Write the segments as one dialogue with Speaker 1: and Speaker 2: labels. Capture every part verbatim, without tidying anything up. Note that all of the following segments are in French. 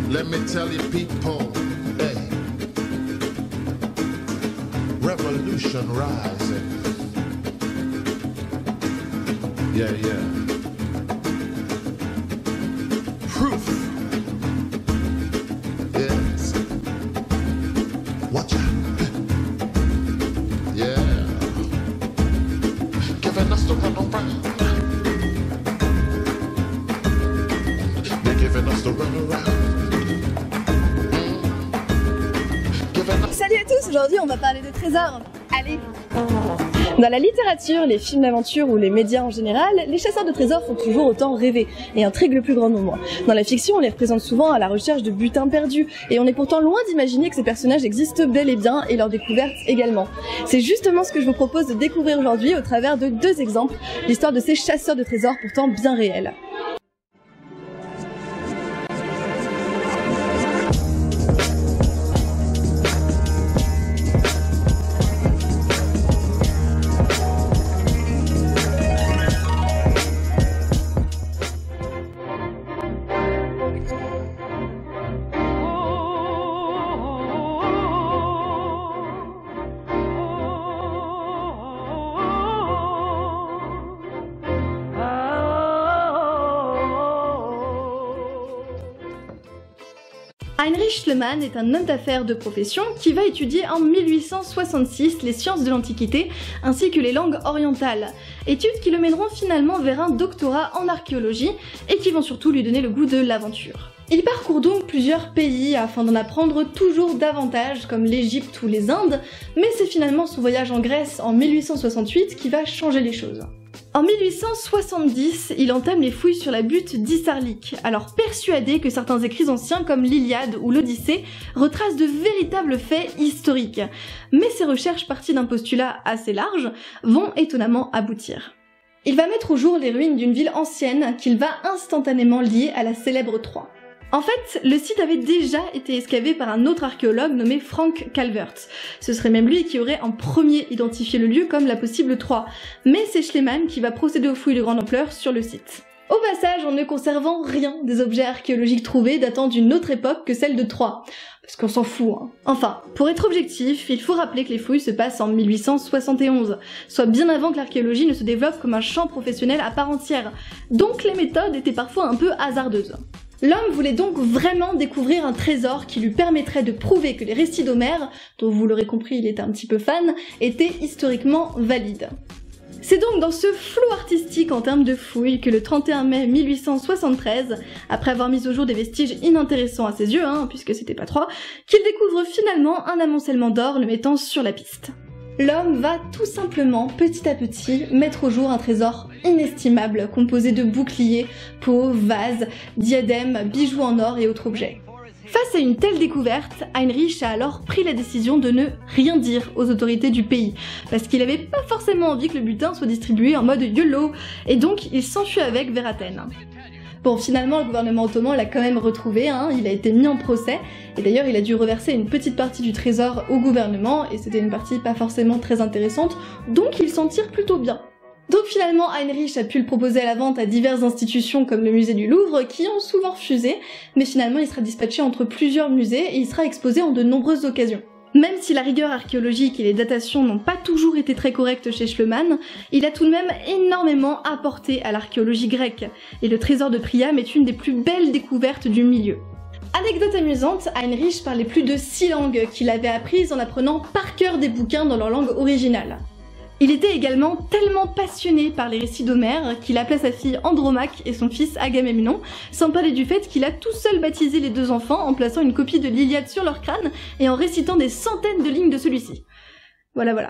Speaker 1: Let me tell you people, hey, revolution rising. Yeah, yeah. Proof. Yes. Watch out. Yeah. Giving us the run around. They're giving us the run around.
Speaker 2: Salut à tous, aujourd'hui on va parler de trésors. Allez! Dans la littérature, les films d'aventure ou les médias en général, les chasseurs de trésors font toujours autant rêver et intriguent le plus grand nombre. Dans la fiction, on les représente souvent à la recherche de butins perdus et on est pourtant loin d'imaginer que ces personnages existent bel et bien et leur découverte également. C'est justement ce que je vous propose de découvrir aujourd'hui au travers de deux exemples, l'histoire de ces chasseurs de trésors pourtant bien réels. Heinrich Schliemann est un homme d'affaires de profession qui va étudier en mille huit cent soixante-six les sciences de l'Antiquité ainsi que les langues orientales, études qui le mèneront finalement vers un doctorat en archéologie et qui vont surtout lui donner le goût de l'aventure. Il parcourt donc plusieurs pays afin d'en apprendre toujours davantage comme l'Égypte ou les Indes, mais c'est finalement son voyage en Grèce en mille huit cent soixante-huit qui va changer les choses. En mille huit cent soixante-dix, il entame les fouilles sur la butte d'Issarlik, alors persuadé que certains écrits anciens comme l'Iliade ou l'Odyssée retracent de véritables faits historiques. Mais ses recherches parties d'un postulat assez large vont étonnamment aboutir. Il va mettre au jour les ruines d'une ville ancienne qu'il va instantanément lier à la célèbre Troie. En fait, le site avait déjà été excavé par un autre archéologue nommé Frank Calvert. Ce serait même lui qui aurait en premier identifié le lieu comme la possible Troie. Mais c'est Schliemann qui va procéder aux fouilles de grande ampleur sur le site. Au passage, en ne conservant rien des objets archéologiques trouvés datant d'une autre époque que celle de Troie. Parce qu'on s'en fout, hein. Enfin, pour être objectif, il faut rappeler que les fouilles se passent en mille huit cent soixante et onze, soit bien avant que l'archéologie ne se développe comme un champ professionnel à part entière. Donc les méthodes étaient parfois un peu hasardeuses. L'homme voulait donc vraiment découvrir un trésor qui lui permettrait de prouver que les récits d'Homère, dont vous l'aurez compris il était un petit peu fan, étaient historiquement valides. C'est donc dans ce flou artistique en termes de fouilles que le trente et un mai mille huit cent soixante-treize, après avoir mis au jour des vestiges inintéressants à ses yeux, hein, puisque c'était pas trois, qu'il découvre finalement un amoncellement d'or le mettant sur la piste. L'homme va tout simplement, petit à petit, mettre au jour un trésor inestimable composé de boucliers, pots, vases, diadèmes, bijoux en or et autres objets. Face à une telle découverte, Heinrich a alors pris la décision de ne rien dire aux autorités du pays, parce qu'il avait pas forcément envie que le butin soit distribué en mode YOLO, et donc il s'enfuit avec vers Athènes. Bon, finalement, le gouvernement ottoman l'a quand même retrouvé, hein, il a été mis en procès, et d'ailleurs il a dû reverser une petite partie du trésor au gouvernement, et c'était une partie pas forcément très intéressante, donc il s'en tire plutôt bien. Donc finalement, Heinrich a pu le proposer à la vente à diverses institutions comme le musée du Louvre, qui ont souvent refusé, mais finalement il sera dispatché entre plusieurs musées et il sera exposé en de nombreuses occasions. Même si la rigueur archéologique et les datations n'ont pas toujours été très correctes chez Schliemann, il a tout de même énormément apporté à l'archéologie grecque, et le trésor de Priam est une des plus belles découvertes du milieu. Anecdote amusante, Heinrich parlait plus de six langues qu'il avait apprises en apprenant par cœur des bouquins dans leur langue originale. Il était également tellement passionné par les récits d'Homère qu'il appelait sa fille Andromaque et son fils Agamemnon, sans parler du fait qu'il a tout seul baptisé les deux enfants en plaçant une copie de l'Iliade sur leur crâne et en récitant des centaines de lignes de celui-ci. Voilà voilà.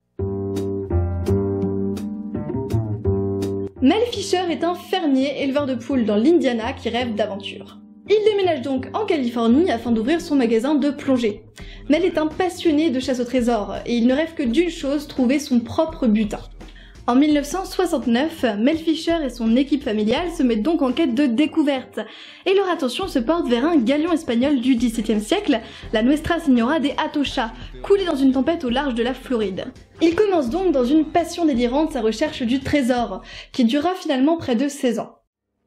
Speaker 2: Mel Fisher est un fermier éleveur de poules dans l'Indiana qui rêve d'aventure. Il déménage donc en Californie afin d'ouvrir son magasin de plongée. Mel est un passionné de chasse au trésor et il ne rêve que d'une chose, trouver son propre butin. En mille neuf cent soixante-neuf, Mel Fisher et son équipe familiale se mettent donc en quête de découverte, et leur attention se porte vers un galion espagnol du dix-septième siècle, la Nuestra Señora de Atocha, coulé dans une tempête au large de la Floride. Il commence donc dans une passion délirante sa recherche du trésor, qui durera finalement près de seize ans.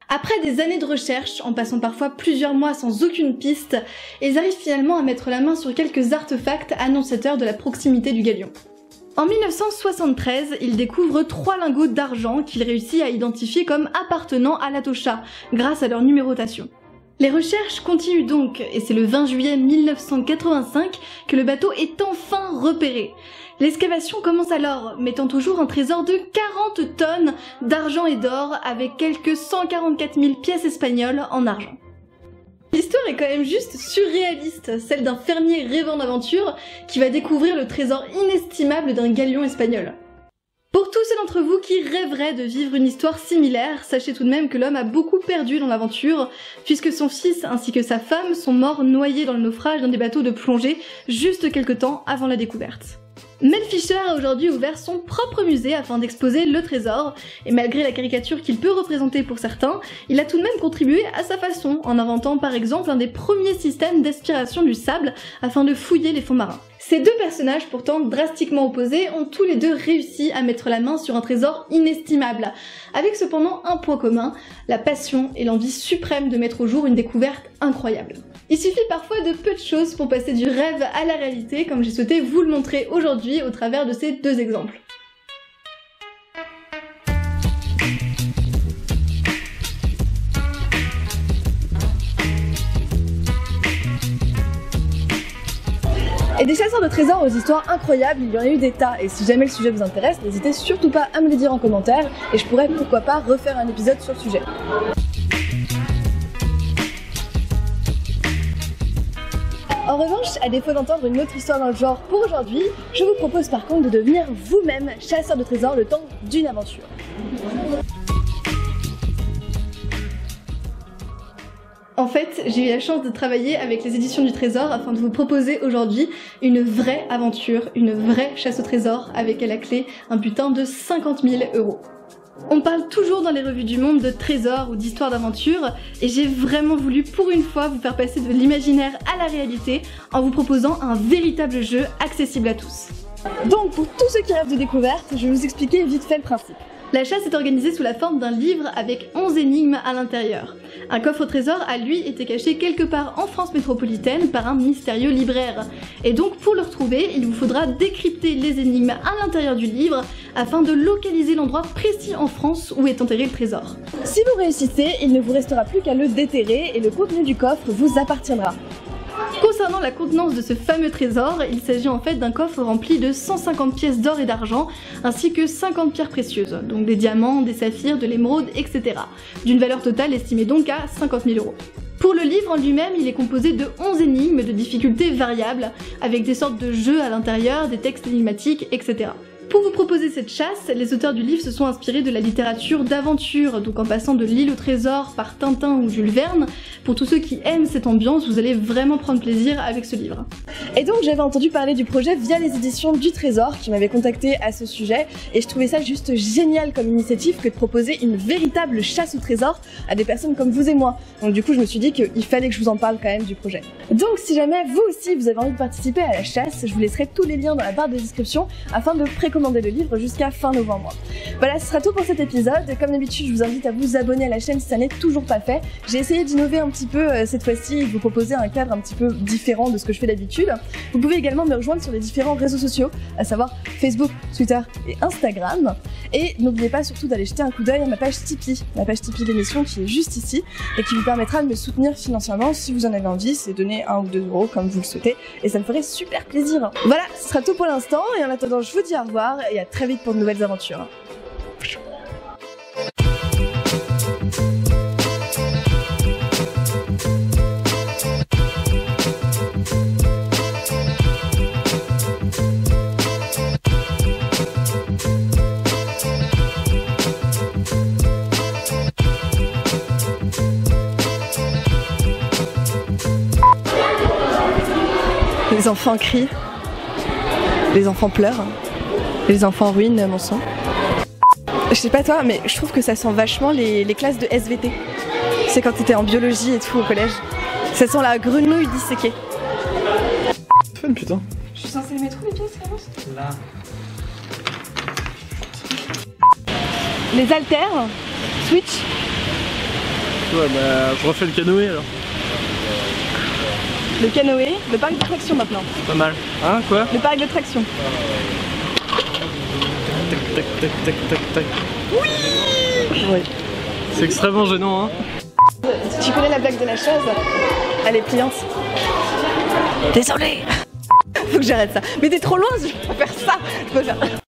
Speaker 2: Après des années de recherche, en passant parfois plusieurs mois sans aucune piste, ils arrivent finalement à mettre la main sur quelques artefacts annonciateurs de la proximité du galion. En mille neuf cent soixante-treize, ils découvrent trois lingots d'argent qu'ils réussissent à identifier comme appartenant à l'Atocha, grâce à leur numérotation. Les recherches continuent donc, et c'est le vingt juillet mille neuf cent quatre-vingt-cinq que le bateau est enfin repéré. L'excavation commence alors, mettant au jour un trésor de quarante tonnes d'argent et d'or, avec quelques cent quarante-quatre mille pièces espagnoles en argent. L'histoire est quand même juste surréaliste, celle d'un fermier rêvant d'aventure qui va découvrir le trésor inestimable d'un galion espagnol. Pour tous ceux d'entre vous qui rêveraient de vivre une histoire similaire, sachez tout de même que l'homme a beaucoup perdu dans l'aventure, puisque son fils ainsi que sa femme sont morts noyés dans le naufrage d'un des bateaux de plongée juste quelques temps avant la découverte. Mel Fisher a aujourd'hui ouvert son propre musée afin d'exposer le trésor, et malgré la caricature qu'il peut représenter pour certains, il a tout de même contribué à sa façon, en inventant par exemple un des premiers systèmes d'aspiration du sable afin de fouiller les fonds marins. Ces deux personnages, pourtant drastiquement opposés, ont tous les deux réussi à mettre la main sur un trésor inestimable, avec cependant un point commun, la passion et l'envie suprême de mettre au jour une découverte incroyable. Il suffit parfois de peu de choses pour passer du rêve à la réalité, comme j'ai souhaité vous le montrer aujourd'hui au travers de ces deux exemples. Et des chasseurs de trésors aux histoires incroyables, il y en a eu des tas, et si jamais le sujet vous intéresse, n'hésitez surtout pas à me le dire en commentaire, et je pourrais pourquoi pas refaire un épisode sur le sujet. En revanche, à défaut d'entendre une autre histoire dans le genre pour aujourd'hui, je vous propose par contre de devenir vous-même chasseur de trésors le temps d'une aventure. En fait, j'ai eu la chance de travailler avec les éditions du Trésor afin de vous proposer aujourd'hui une vraie aventure, une vraie chasse au trésor avec à la clé un butin de cinquante mille euros. On parle toujours dans les revues du monde de trésors ou d'histoires d'aventure, et j'ai vraiment voulu pour une fois vous faire passer de l'imaginaire à la réalité en vous proposant un véritable jeu accessible à tous. Donc pour tous ceux qui rêvent de découverte, je vais vous expliquer vite fait le principe. La chasse est organisée sous la forme d'un livre avec onze énigmes à l'intérieur. Un coffre au trésor a lui été caché quelque part en France métropolitaine par un mystérieux libraire. Et donc pour le retrouver, il vous faudra décrypter les énigmes à l'intérieur du livre afin de localiser l'endroit précis en France où est enterré le trésor. Si vous réussissez, il ne vous restera plus qu'à le déterrer et le contenu du coffre vous appartiendra. Concernant la contenance de ce fameux trésor, il s'agit en fait d'un coffre rempli de cent cinquante pièces d'or et d'argent, ainsi que cinquante pierres précieuses, donc des diamants, des saphirs, de l'émeraude, et cetera, d'une valeur totale estimée donc à cinquante mille euros. Pour le livre en lui-même, il est composé de onze énigmes de difficultés variables, avec des sortes de jeux à l'intérieur, des textes énigmatiques, et cetera. Pour vous proposer cette chasse, les auteurs du livre se sont inspirés de la littérature d'aventure, donc en passant de l'île au trésor par Tintin ou Jules Verne. Pour tous ceux qui aiment cette ambiance, vous allez vraiment prendre plaisir avec ce livre. Et donc j'avais entendu parler du projet via les éditions du Trésor qui m'avaient contacté à ce sujet, et je trouvais ça juste génial comme initiative que de proposer une véritable chasse au trésor à des personnes comme vous et moi. Donc du coup je me suis dit qu'il fallait que je vous en parle quand même du projet. Donc si jamais vous aussi vous avez envie de participer à la chasse, je vous laisserai tous les liens dans la barre de description afin de précommander commander le livre jusqu'à fin novembre. Voilà, ce sera tout pour cet épisode. Comme d'habitude, je vous invite à vous abonner à la chaîne si ça n'est toujours pas fait. J'ai essayé d'innover un petit peu euh, cette fois-ci et de vous proposer un cadre un petit peu différent de ce que je fais d'habitude. Vous pouvez également me rejoindre sur les différents réseaux sociaux, à savoir Facebook, Twitter et Instagram. Et n'oubliez pas surtout d'aller jeter un coup d'œil à ma page Tipeee, ma page Tipeee d'émission qui est juste ici et qui vous permettra de me soutenir financièrement si vous en avez envie. C'est donner un ou deux euros comme vous le souhaitez et ça me ferait super plaisir. Voilà, ce sera tout pour l'instant et en attendant, je vous dis au revoir et à très vite pour de nouvelles aventures. Les enfants crient, les enfants pleurent, les enfants ruinent mon sang. Je sais pas toi, mais je trouve que ça sent vachement les, les classes de S V T. C'est quand t'étais en biologie et tout au collège. Ça sent la grenouille disséquée.
Speaker 3: Fun putain.
Speaker 2: Je suis censée les mettre où les pièces, Carlos ?
Speaker 3: Là.
Speaker 2: Les haltères, switch.
Speaker 3: Ouais, bah je refais le canoë alors.
Speaker 2: Le canoë, le parc de traction maintenant.
Speaker 3: Pas mal. Hein, quoi?
Speaker 2: Le parc de traction.
Speaker 3: Tac, tac, tac, tac, tac, tac.
Speaker 2: Oui. Oui.
Speaker 3: C'est extrêmement gênant, hein.
Speaker 2: Tu connais la blague de la chaise? Elle est pliante. Désolé. Faut que j'arrête ça. Mais t'es trop loin, je peux pas faire ça. Je peux faire...